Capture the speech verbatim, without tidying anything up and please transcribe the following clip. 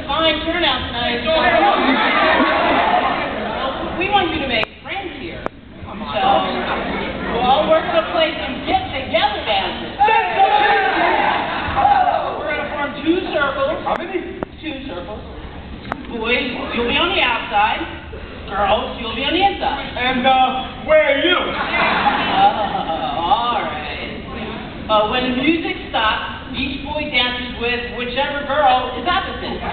fine turnout tonight. So, we want you to make friends here. So, we'll all work to play some get-together dances. We're going to form two circles. How many? Two circles. Boys, you'll be on the outside. Girls, you'll be on the inside. And, uh, where are you? Uh, all right. Uh, when the music stops, each boy dances with whichever girl is opposite.